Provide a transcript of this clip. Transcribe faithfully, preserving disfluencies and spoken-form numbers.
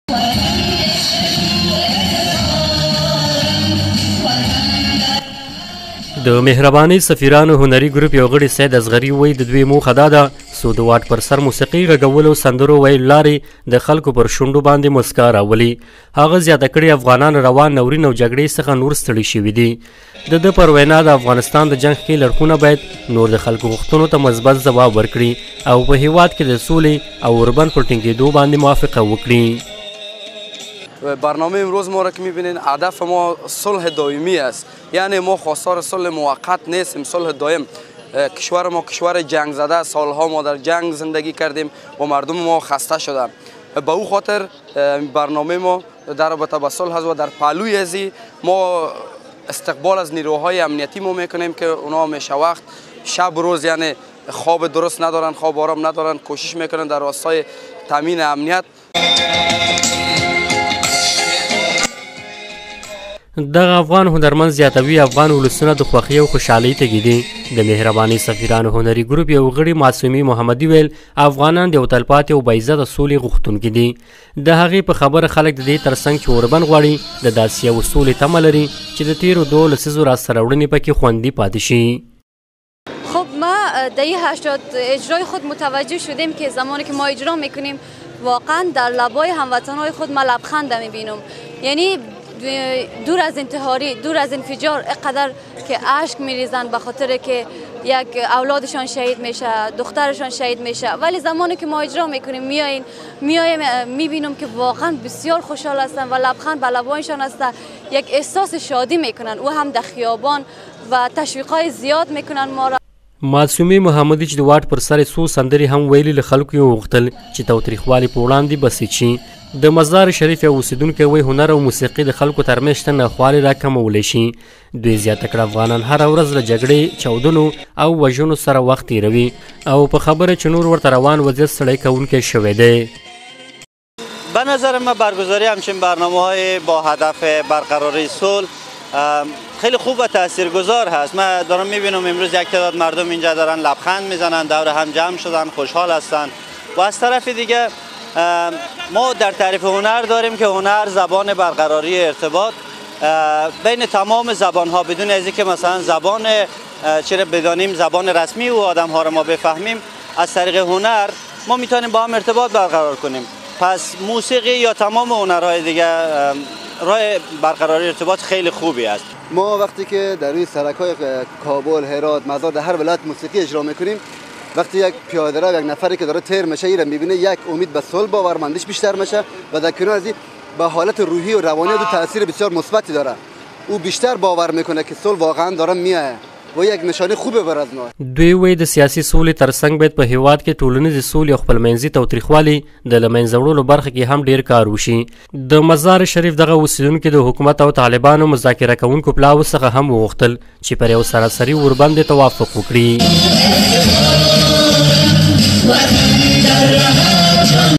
د مهرباني سفیرانو هنري ګروپ یو غړي سید اصغري وایي د دوی موخه دا ده څو د واټ پر سر موسیقي غږولو سندرو ویلو لارې د خلکو پر شونډو باندې مسکا راولي. هغه زیاته کړي افغانان روان ناورین او جګړې څخه نور ستړي شوي دي. د ده پر وینا د افغانستان د جنګ ښې لړکونه باید نور د خلکو غوښتنو ته مثبت ځواب ورکړي او په هیواد کې د سولې او اوربند پر ټینګېدو باندې موافقه وکړي. برنامه امروز ما را که میبینین هدف ما صلح دائمی است، یعنی ما خواستار صلح موقت نیستیم، صلح دائم. کشور ما کشور جنگ زده، سالها ما در جنگ زندگی کردیم و مردم ما خسته شدن. به او خاطر برنامه ما در رابطه با صلح و در پهلوی ازی ما استقبال از نیروهای امنیتی ما میکنیم که اونا همیشه وقت شب روز یعنی خواب درست ندارن، خواب آرام ندارن، کوشش میکنن در راستای تامین امنیت. دغه افغان هنرمند زیاتوي افغان ولسونه د خوښۍ او خوشحالۍ تږي دي. د مهرباني سفیرانو هنري ګروپ یو غړي معصومي محمدي ویل افغانان د یو تلپاتې او باعزته سولې غوښتونکي دي. د هغې په خبره خلک د دې ترڅنګ چې اوربند غواړي د داسې یو سولې تمه لري چې د تیرو دوو لسیزو راسته راوړنې پکې خوندي پاتې شي. خب ما دهه هشتاد اجرای خود متوجه شدیم که زمانی که ما اجرا میکنیم واقعا در لبای هموطنهای خود ما لبخند میبینم، یعنی دور از انتحاری، دور از انفجار، اقدر که اشک میریزن به خاطر که یک اولادشان شهید میشه، دخترشان شهید میشه، ولی زمانی که ما اجرا میکنیم میاییم میایم میبینم که واقعا بسیار خوشحال هستن و لبخند به لبانشان هست، یک احساس شادی میکنن و هم در خیابان و تشویقای زیاد میکنن ما را. معصومي محمدي چې د واټ پر سر څو سندرې هم ویلي له خلکو یې وغوښتل چې تاوتریخوالي په وړاندې بسیج شي. د مزار شریف یو اوسیدونکی وایي هنر او موسیقي د خلکو ترمنځ شته ناخوالې راکمولی شي. دوی زیاته کړه افغانان هره ورځ له جګړې، چاودنو او وژنو سره وخت تیروي او په خبره چې نور ورته روان وضعیت سړی کوونکی شوی دی. به نظر من برگزاری همچین برنامه‌های با هدف برقراری صلح خیلی خوب و تاثیرگذار هست. من دارم میبینم امروز یک تعداد مردم اینجا دارن لبخند میزنن، دور هم جمع شدن، خوشحال هستن. و از طرف دیگه ما در تعریف هنر داریم که هنر زبان برقراری ارتباط بین تمام زبان ها، بدون از اینکه مثلا زبان چرا بدانیم زبان رسمی و آدم ها رو ما بفهمیم، از طریق هنر ما میتونیم با هم ارتباط برقرار کنیم. پس موسیقی یا تمام هنرهای دیگه راه برقراری ارتباط خیلی خوبی است. ما وقتی که در روی سرک‌های کابل، هرات، مزار در هر ولایت موسیقی اجرا میکنیم، وقتی یک پیاده رو یک نفری که داره تیر میشه ایران میبینه، یک امید به صلح باورمندیش بیشتر میشه و در کنار از این به حالت روحی و روانی دو تاثیر بسیار مثبتی داره. او بیشتر باور میکنه که صلح واقعا داره میاد و یک نشانه خوبه بر از ما. دوی وایي د سیاسي سولې ترڅنګ باید په هیواد کې ټولنیزې سولې او خپلمنځي تاوتریخوالي د له منځه وړلو برخه کې هم ډیر کار وشي. د مزار شریف دغه اوسیدونکي د حکومت او طالبانو مذاکره کوونکو پلاوو څخه هم وغوښتل چې پر یو سراسري اوربند توافق وکړي.